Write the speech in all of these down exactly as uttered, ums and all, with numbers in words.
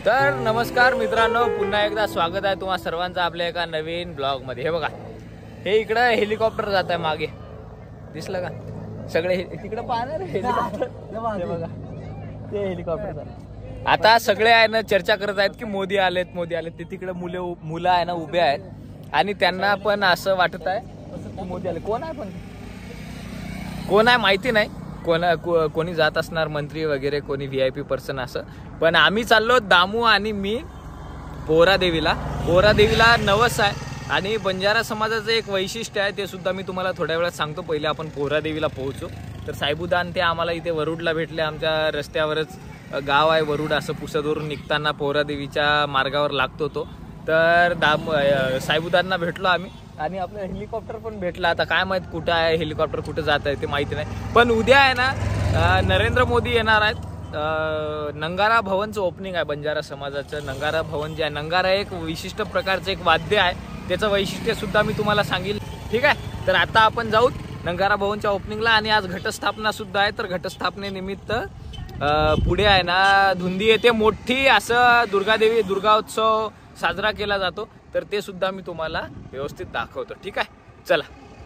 तर नमस्कार मित्रांनो, पुन्हा एकदा स्वागत आहे तुम्हा सर्वांचं आपल्या एका नवीन ब्लॉग मध्ये। हे बघा, हे इकडं हेलिकॉप्टर जात आहे मागे, दिसलं का? सगळे तिकडे पाहणार हेलिकॉप्टर, हे बघा ते हेलिकॉप्टर। आता सगळे आहे ना चर्चा करत आहेत की मोदी आलेत मोदी आलेत। ते तिकडे मुले मुलं आहे ना उभे आहेत आणि त्यांना पण असं वाटत आहे की मोदी आले। कोण आहे पण कोण आहे माहिती नाही, कोण को, कोणी जात असणार, मंत्री वगैरे, कोणी व्ही आय पी पर्सन असं। पण आम्ही चाललो दामू आणि मी पोहरादेवीला। पोहरादेवीला नवस आहे आणि बंजारा समाजाचं एक वैशिष्ट्य आहे, ते सुद्धा मी तुम्हाला थोड्या वेळात सांगतो। पहिले आपण पोहरादेवीला पोहोचू। तर साहेबुदान ते आम्हाला इथे वरुडला भेटले, आमच्या रस्त्यावरच गाव आहे वरुड, असं पुसदवरून निघताना पोहरादेवीच्या मार्गावर लागतो तो। तर दाम साहेबुदांना भेटलो आम्ही आणि आपलं हेलिकॉप्टर पण भेटला। आता काय माहित कुठं आहे हेलिकॉप्टर, कुठं जात आहे ते माहिती नाही। पण उद्या आहे ना नरेंद्र मोदी येणार आहेत। नंगारा भवनचं ओपनिंग आहे बंजारा समाजाचं। नंगारा भवन जे आहे, नंगारा एक विशिष्ट प्रकारचं एक वाद्य आहे, त्याचं वैशिष्ट्य सुद्धा मी तुम्हाला सांगेल, ठीक आहे? तर आता आपण जाऊ नंगारा भवनच्या ओपनिंगला। आणि आज घटस्थापना सुद्धा आहे, तर घटस्थापनेनिमित्त पुढे आहे ना धुंदी येते मोठी, असं दुर्गादेवी दुर्गा उत्सव साजरा केला जातो। तर ते सुद्धा मी तुम्हाला व्यवस्थित दाखवतो, ठीक आहे? चला।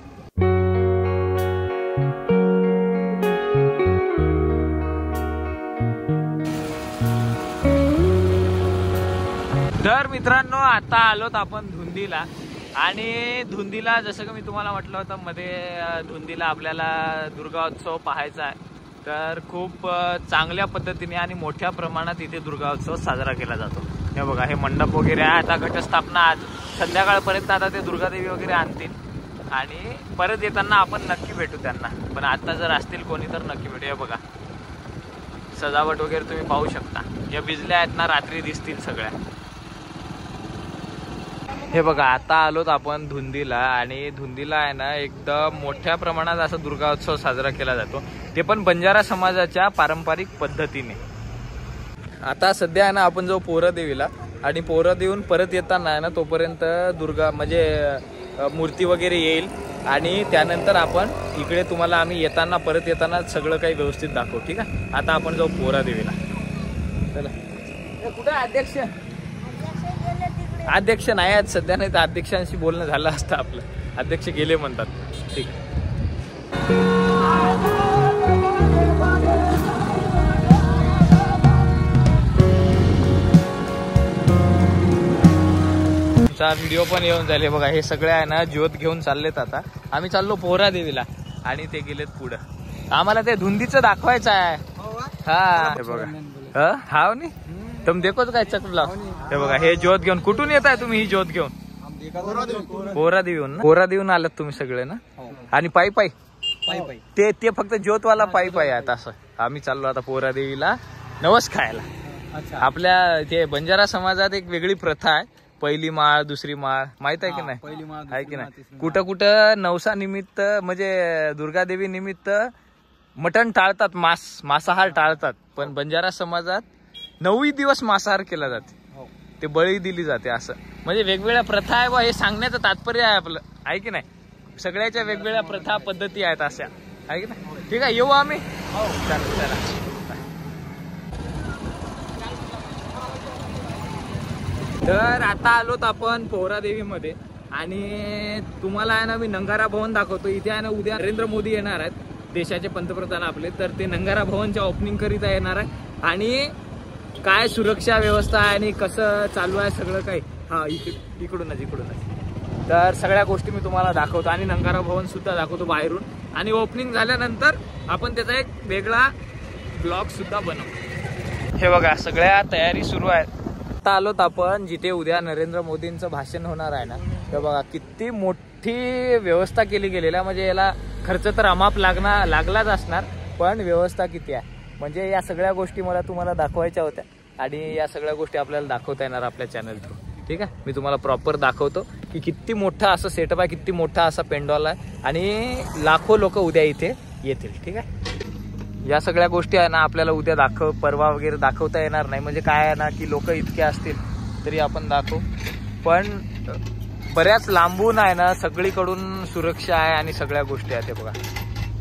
तर मित्रांनो, आता आलोत आपण धुंदीला। आणि धुंदीला जसं की मी तुम्हाला म्हटलं होतं मध्ये, धुंदीला आपल्याला दुर्गा उत्सव पाहायचा आहे। तर खूप चांगल्या पद्धतीने आणि मोठ्या प्रमाणात इथे दुर्गा उत्सव साजरा केला जातो। हे बघा, हे मंडप वगैरे आहे। आता घटस्थापना आज संध्याकाळपर्यंत आता ते दुर्गादेवी वगैरे आणतील आणि परत येताना आपण नक्की भेटू त्यांना। पण आता जर असतील कोणी तर नक्की भेटू। हे बघा, सजावट वगैरे तुम्ही पाहू शकता। या बिजल्या आहेत ना, रात्री दिसतील सगळ्या। हे बघा, आता आलोत आपण धुंदीला आणि धुंदीला आहे ना एकदम मोठ्या प्रमाणात असा दुर्गा उत्सव साजरा केला जातो, ते पण बंजारा समाजाच्या पारंपरिक पद्धतीने। आता सध्या आहे ना आपण जाऊ पोहरादेवीला आणि पोहरादेवीहून परत येताना आहे ना तोपर्यंत दुर्गा म्हणजे मूर्ती वगैरे येईल आणि त्यानंतर आपण इकडे तुम्हाला आम्ही येताना परत येताना सगळं काही व्यवस्थित दाखवू, ठीक आहे? आता आपण जाऊ पोहरादेवीला। चला। कुठे अध्यक्ष? अध्यक्ष नाही आहेत सध्या, नाही तर अध्यक्षांशी बोलणं झालं असतं आपलं। अध्यक्ष गेले म्हणतात, ठीक आहे? व्हिडिओ पण येऊन झाले बघा। हे सगळे आहे ना ज्योत घेऊन चाललेत। आता आम्ही चाललो पोहरादेवीला आणि ते गेलेत पुढं। आम्हाला ते धुंदीचं दाखवायचं आहे। हा हे बघा, हा नी तुम देखोच काय चकला। हे बघा, हे ज्योत घेऊन कुठून येत आहे तुम्ही? ही ज्योत घेऊन पोहरादेवीहून ना? पोहरादेवीहून आलात तुम्ही सगळे ना? आणि पायी पायी ते ते फक्त ज्योतवाला पायी पायी आहेत असं। आम्ही चाललो आता पोहरादेवीला नवस खायला। आपल्या ते बंजारा समाजात एक वेगळी प्रथा आहे, पहिली माळ दुसरी माळ, माहित आहे की नाही? पहिली माळ आहे की नाही? कुठं कुठं नवसा निमित्त म्हणजे दुर्गादेवी निमित्त मटण टाळतात, मांस मांसाहार टाळतात। पण बंजारा समाजात नऊ दिवस मांसाहार केला जाते, ते बळी दिली जाते असं। म्हणजे वेगवेगळ्या प्रथा आहे बा, हे सांगण्याचं तात्पर्य आहे आपलं, आहे की नाही? सगळ्याच्या वेगवेगळ्या प्रथा पद्धती आहेत अशा, आहे की नाही? ठीक आहे, येऊ आम्ही। चला। तर आता आलोत आपण पोहरादेवीमध्ये आणि तुम्हाला आहे ना मी नंगारा भवन दाखवतो। इथे आहे ना उद्या नरेंद्र मोदी येणार आहेत, देशाचे पंतप्रधान आपले। तर ते नंगारा भवनच्या ओपनिंग करिता येणार आहे आणि काय सुरक्षा व्यवस्था आहे आणि कसं चालू आहे सगळं काही, हा इकडून इकडूनच इकडूनच तर सगळ्या गोष्टी मी तुम्हाला दाखवतो आणि नंगारा भवन सुद्धा दाखवतो बाहेरून। आणि ओपनिंग झाल्यानंतर आपण त्याचा एक वेगळा ब्लॉग सुद्धा बनवू। हे बघा, सगळ्या तयारी सुरू आहेत। आता आलोत आपण जिथे उद्या नरेंद्र मोदींचं भाषण होणार आहे ना, तर बघा किती मोठी व्यवस्था केली गेलेली आहे। म्हणजे याला खर्च तर अमाप लागणार लागलाच असणार, पण व्यवस्था किती आहे म्हणजे या सगळ्या गोष्टी मला तुम्हाला दाखवायच्या होत्या आणि या सगळ्या गोष्टी आपल्याला दाखवता येणार आपल्या चॅनल थ्रू, ठीक आहे? मी तुम्हाला प्रॉपर दाखवतो की किती मोठा असं सेटअप आहे, किती मोठा असा पेंडॉल आहे आणि लाखो लोक उद्या इथे येतील, ठीक आहे? या सगळ्या गोष्टी आहे ना आपल्याला उद्या दाखव परवा वगैरे दाखवता येणार नाही। म्हणजे काय आहे ना की लोक इतके असतील तरी आपण दाखवू, पण बऱ्याच लांबून आहे ना सगळीकडून सुरक्षा आहे आणि सगळ्या गोष्टी आहेत। ते बघा,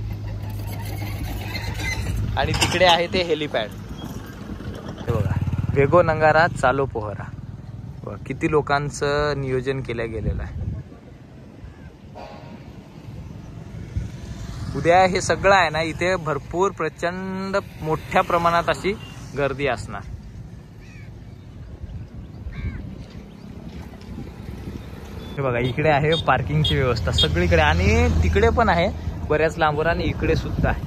आणि तिकडे आहे ते हेलिपॅड, हे बघा वेगो नंगारा चालो पोहरा. किती लोकांचं नियोजन केलं गेलेलं आहे. उद्या हे सगळं आहे ना, इथे भरपूर प्रचंड मोठ्या प्रमाणात अशी गर्दी असणार. हे बघा, इकडे आहे पार्किंगची व्यवस्था सगळीकडे आणि तिकडे पण आहे बऱ्याच लांबवर आणि इकडे सुद्धा आहे.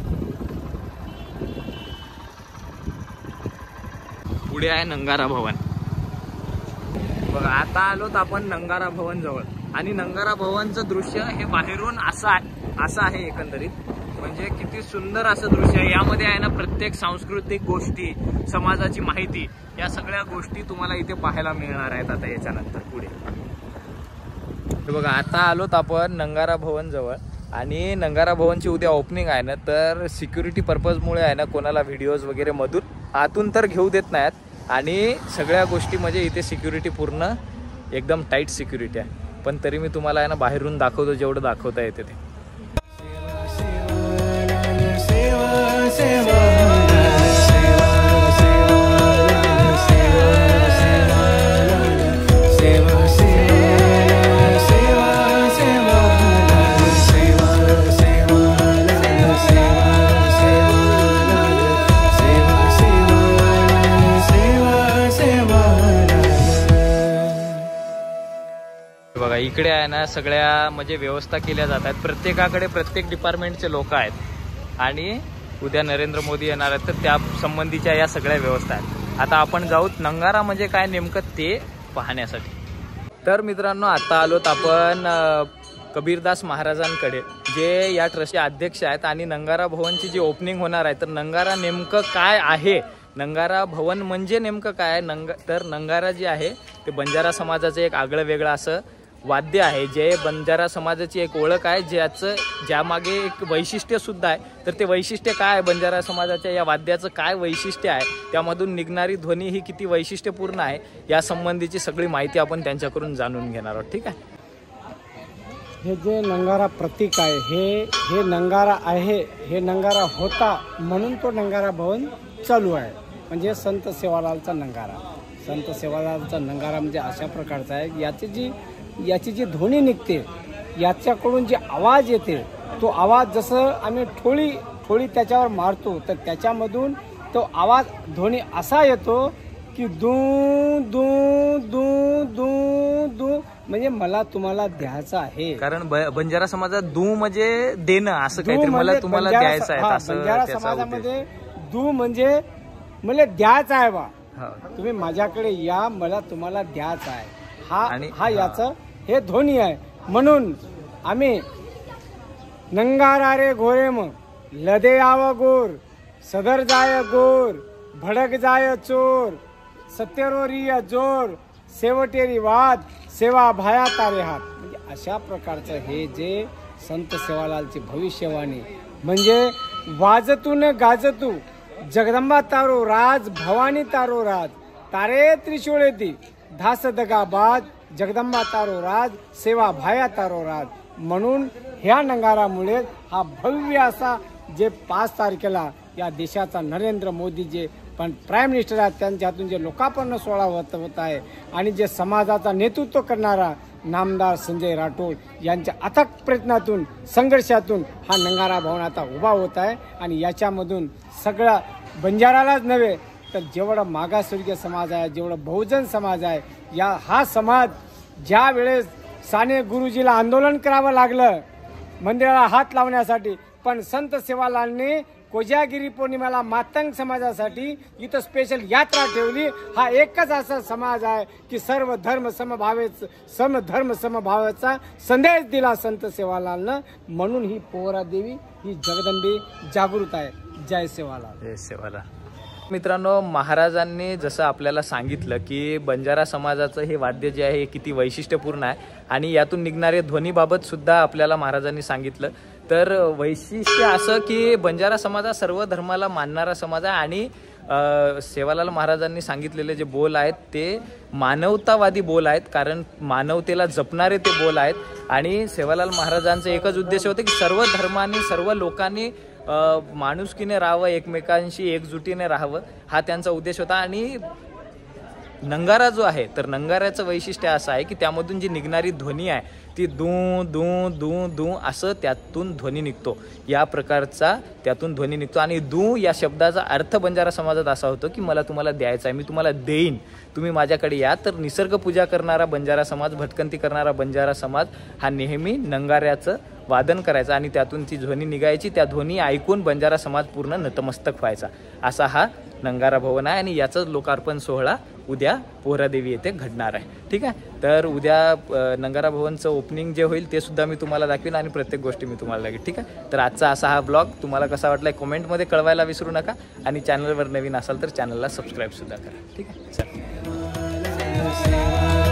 पुढे आहे नंगारा भवन. बघा, आता आलोत आपण नंगारा भवन जवळ आणि नंगारा भवनचं दृश्य हे बाहेरून असं आहे असं आहे एकंदरीत. म्हणजे किती सुंदर असं दृश्य आहे. यामध्ये आहे ना प्रत्येक सांस्कृतिक गोष्टी, समाजाची माहिती, या सगळ्या गोष्टी तुम्हाला इथे पाहायला मिळणार आहेत आता याच्यानंतर पुढे. हे बघा, आता आलोत आपण नंगारा भवन जवळ आणि नंगारा भवनची उद्या ओपनिंग आहे ना, तर सिक्युरिटी पर्पजमुळे आहे ना कोणाला व्हिडिओज वगैरे मधून आतून तर घेऊ देत नाहीत आणि सगळ्या गोष्टी म्हणजे इथे सिक्युरिटी पूर्ण एकदम टाईट सिक्युरिटी आहे. पण तरी मी तुम्हाला आहे ना बाहेरून दाखवतो जेवढं दाखवता येते ते. बघा, इकडे आहे ना सगळ्या म्हणजे व्यवस्था केल्या जातात. प्रत्येकाकडे प्रत्येक डिपार्टमेंटचे लोक आहेत आणि उद्या नरेंद्र मोदी येणार आहेत, तर त्या संबंधीच्या या सगळ्या व्यवस्था आहेत. आता आपण जाऊत नंगारा म्हणजे काय नेमकं ते पाहण्यासाठी. तर मित्रांनो, आता आलोत आपण कबीरदास महाराजांकडे, जे या ट्रस्टचे अध्यक्ष आहेत आणि नंगारा भवनची जी ओपनिंग होणार आहे. तर नंगारा नेमकं काय आहे, नंगारा भवन म्हणजे नेमकं काय आहे नंग तर नंगारा जे आहे ते बंजारा समाजाचं एक आगळं वेगळं असं वाद्य आहे, जे बंजारा समाजाची एक ओळख आहे, ज्याचं ज्यामागे एक वैशिष्ट्य सुद्धा आहे. तर ते वैशिष्ट्य काय आहे, बंजारा समाजाच्या या वाद्याचं काय वैशिष्ट्य आहे, त्यामधून निघणारी ध्वनी ही किती वैशिष्ट्यपूर्ण आहे, या संबंधीची सगळी माहिती आपण त्यांच्याकडून जाणून घेणार आहोत. ठीक आहे. हे जे नंगारा प्रतीक आहे, हे हे नंगारा आहे, हे नंगारा होता म्हणून तो नंगारा भवन चालू आहे. म्हणजे संत सेवालालचा नंगारा. संत सेवालालचा नंगारा म्हणजे अशा प्रकारचा आहे, याची जी याची जी ध्वनी निघते, याच्याकडून जे आवाज येते, तो आवाज जसं आम्ही ठोळी ठोळी त्याच्यावर मारतो, तर त्याच्यामधून तो आवाज ध्वनी असा येतो की दू दू दू दू दू, म्हणजे मला तुम्हाला द्यायचं आहे. कारण बंजारा समाजात दू म्हणजे देणं असं काहीतरी, मला तुम्हाला द्यायचं आहे असं. बंजारा समाजामध्ये दू म्हणजे मला द्यायचं आहे बा, तुम्ही माझ्याकडे या, मला तुम्हाला द्यायचं आहे. हा आणि हा याचं हे ध्वनी आहे. म्हणून आम्ही नंगारा रे घोरे मग लदे आव गोर, सदर जाय गोर, भडक जाय चोर, सत्यरोरिय जोर, सेवटेरी वाद, सेवा भाया तारे हात. म्हणजे अशा प्रकारचं हे जे संत सेवालालची भविष्यवाणी, म्हणजे वाजतून गाजतू जगदंबा तारो राज, भवानी तारो राज, तारे त्रिशूळ ती धास दगा बाद, जगदंबा तारो राज, सेवा भाया तारो राज. म्हणून ह्या नंगारामुळे हा भव्य असा जे पाच तारखेला या देशाचा नरेंद्र मोदी जे पण प्राईम मिनिस्टर आहेत, त्यांच्या हातून जे लोकार्पण सोहळा होत होत आहे आणि जे समाजाचा नेतृत्व करणारा नामदार संजय राठोड यांच्या अथक प्रयत्नातून, संघर्षातून हा नंगारा भवन आता उभा होत आहे. आणि याच्यामधून सगळा बंजारालाच नव्हे तर जेवढा मागासवर्गीय समाज आहे, जेवढा बहुजन समाज आहे, या हा समाज ज्या वेळेस साने गुरुजीला आंदोलन करावं लागलं मंदिराला हात लावण्यासाठी, पण संत सेवालालने कोजागिरी पौर्णिमेला मातंग समाजासाठी इथं स्पेशल यात्रा ठेवली. हा एकच असा समाज आहे की सर्व धर्म समभावेच सम धर्म समभावाचा संदेश दिला संत सेवालालनं. म्हणून ही पोहरा देवी ही जगदंबे जागृत आहे. जय सेवालाल. जय सेवालाल. मित्रांनो, महाराजांनी जसं आपल्याला सांगितलं की बंजारा समाजाचं हे वाद्य जे आहे हे किती वैशिष्ट्यपूर्ण आहे आणि यातून निघणारे ध्वनीबाबत सुद्धा आपल्याला महाराजांनी सांगितलं. तर वैशिष्ट्य असं की बंजारा समाज हा सर्व धर्माला मानणारा समाज आहे आणि सेवालाल महाराजांनी सांगितलेले जे बोल आहेत ते मानवतावादी बोल आहेत, कारण मानवतेला जपणारे ते बोल आहेत. आणि सेवालाल महाराजांचं एकच उद्देश होतं की सर्व धर्मांनी, सर्व लोकांनी माणुसकीने राहावं, एकमेकांशी एकजुटीने राहावं, हा त्यांचा उद्देश होता. आणि नंगारा जो आहे तर नंगाऱ्याचं वैशिष्ट्य असं आहे की त्यामधून जी निघणारी ध्वनी आहे ती दू दू दू दू असं त्यातून ध्वनी निघतो, या प्रकारचा त्यातून ध्वनी निघतो. आणि दू या शब्दाचा अर्थ बंजारा समाजात असा होतो की मला तुम्हाला द्यायचं आहे, मी तुम्हाला देईन, तुम्ही माझ्याकडे या. तर निसर्ग पूजा करणारा बंजारा समाज, भटकंती करणारा बंजारा समाज हा नेहमी नंगाऱ्याचं वादन करायचा आणि त्यातून ती ध्वनी निघायची. त्या ध्वनी ऐकून बंजारा समाज पूर्ण नतमस्तक व्हायचा. असा हा नंगारा भवन आहे आणि याचाच लोकार्पण सोहळा उद्या पोहरादेवी येथे घडणार आहे. ठीक आहे, तर उद्या नंगारा भवनचं ओपनिंग जे होईल ते सुद्धा मी तुम्हाला दाखवीन आणि प्रत्येक गोष्टी मी तुम्हाला दाखवेन. ठीक आहे, तर आजचा असा हा ब्लॉग तुम्हाला कसा वाटला कमेंटमध्ये कळवायला विसरू नका आणि चॅनलवर नवीन असाल तर चॅनलला सबस्क्राईब सुद्धा करा. ठीक आहे, चल.